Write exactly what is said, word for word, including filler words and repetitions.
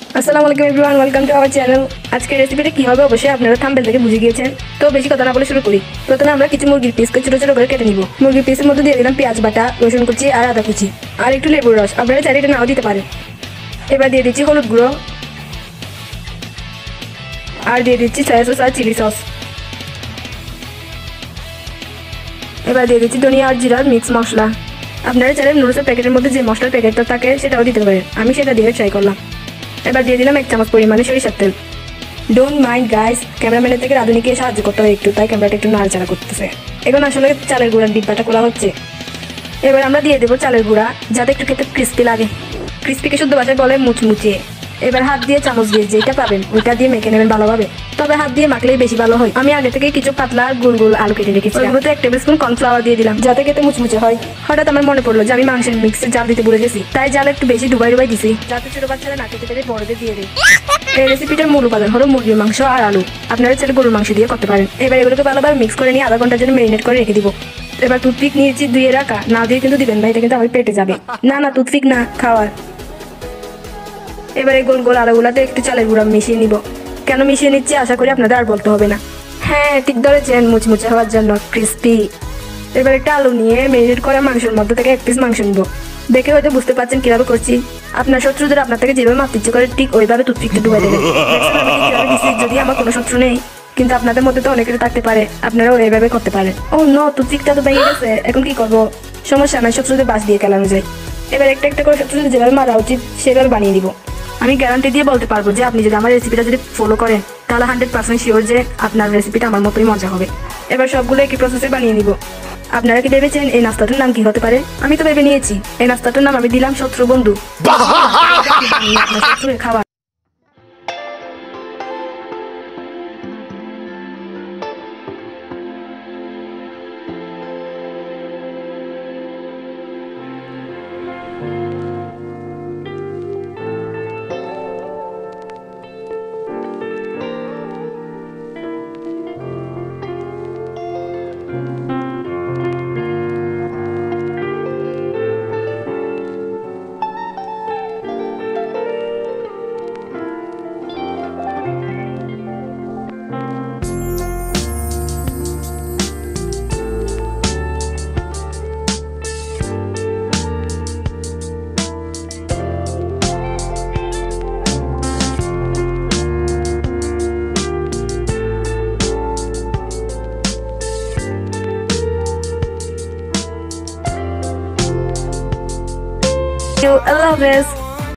আসসালামু আলাইকুম everyone, welcome to our channel. আজকের রেসিপিটা কি হবে অবশ্যই আপনারা থাম্বনেল থেকে বুঝে গিয়েছেন। তো বেশি কথা না বলে শুরু করি। প্রথমে আমরা কিছু মুরগির পিসকে ছোট ছোট করে কেটে নিব। মুরগির পিসের মধ্যে দিয়ে দিলাম পেঁয়াজ বাটা, রসুন কুচি আর আদা কুচি আর একটু লেবুর রস। আপনারা চাইলে এটা নাও দিতে পারেন। এবার দিয়ে দিচ্ছি হলুদ গুঁড়ো আর দিয়ে দিচ্ছি সয়া সস আর চিলি সস। এবার দিয়ে দিচ্ছি ধনিয়া আর জিরার মিক্স মশলা। আপনারা চাইলে নুডলসের প্যাকেটের মধ্যে যে মশলার প্যাকেটটা থাকে সেটাও দিতে পারেন, আমি সেটা দিয়ে ট্রাই করলাম। এবার দিয়ে দিলাম এক চামচ পরিমাণে সরিষার তেল। ডোন্ট মাইন্ড গাইস, ক্যামেরাম্যানের থেকে রাধুনিকে সাহায্য করতে হয় একটু, তাই ক্যামেরাটা একটু নাড়াচাড়া করতেছে। এখন আসলে চালের গুঁড়ার ডিব্বাটা খোলা হচ্ছে। এবার আমরা দিয়ে দেবো চালের গুঁড়া, যাতে একটু খেতে ক্রিস্পি লাগে। ক্রিস্পিকে শুদ্ধ ভাষায় বলে মুচমুচিয়ে। এবার হাত দিয়ে চামচ দিয়ে যেটা পাবেন ওইটা দিয়ে মেখে নেবেন ভালোভাবে, তবে হাত দিয়ে মাখলেই বেশি ভালো হয়। আমি আগে থেকে কিছু পাতলা গোল গোল আলু কেটে রেখেছি, ওগুলোতে এক টেবিল স্পুন কর্নফ্লাওয়ার দিয়ে দিলাম যাতে খেতে মুচমুচে হয়। হঠাৎ আমার মনে পড়লো যে আমি মাংসের মিক্সে জাল দিতে ভুলে গেছি, তাই জাল একটু বেশি ডুবাই ডুবাই দিছি যাতে ছোট বাচ্চারা না খেতে পেরে বড়দের দিয়ে দেয়। এই রেসিপিটার মূল উপাদান হলো মুরগির মাংস আর আলু, আপনারা চাইলে গরুর মাংস দিয়ে করতে পারেন। এবার এগুলোকে ভালোভাবে মিক্স করে নিয়ে আধা ঘন্টার জন্য মেরিনেট করে রেখে দিব। এবার টুথপিক নিয়েছি ধুয়ে রাখা, না দিয়ে কিন্তু দিবেন না, এটা কিন্তু আমার পেটে যাবে। না না টুথপিক না, খাওয়ার। এবারে গোল গোল আলুগুলাতে একটু চালের গুঁড়া মিশিয়ে নিব। কেন মিশিয়ে নিচ্ছি আশা করি আপনাদের আর বলতে হবে না। হ্যাঁ ঠিক ধরেছেন, মুচমুচে হওয়ার জন্য, ক্রিস্পি। এবার একটা আলু নিয়ে মেরিনেট করা মাংসের মধ্যে থেকে এক পিস মাংস নিব। দেখে হয়তো বুঝতে পারছেন কিভাবে করছি। আপনার শত্রুদের আপনার থেকে যেভাবে মারতে ইচ্ছে করে ঠিক ওইভাবে টুথপিকটা ডুবাই দেবেন। যদি আমার কোনো শত্রু নেই, কিন্তু আপনাদের মধ্যে তো অনেকের থাকতে পারে, আপনারাও এইভাবে করতে পারেন। ও নো, টুথপিকটা তো ভেঙে গেছে, এখন কি করবো? সমস্যা নাই, শত্রুদের বাস দিয়ে খেলানো যায়। এবার একটা একটা করে শত্রুদের যেভাবে মারা উচিত সেভাবে বানিয়ে দিব। আমি গ্যারান্টি দিয়ে বলতে পারবো যে আপনি যদি আমার রেসিপিটা যদি ফলো করেন তাহলে হান্ড্রেড পার্সেন্ট শিওর যে আপনার রেসিপিটা আমার মতোই মজা হবে। এবার সবগুলো একই প্রসেসে বানিয়ে নিব। আপনারা কি ভেবেছেন এই নাস্তাটার নাম কি হতে পারে? আমি তো ভেবে নিয়েছি, এই নাস্তাটার নাম আমি দিলাম শত্রু বন্ধু। খাবার I love this.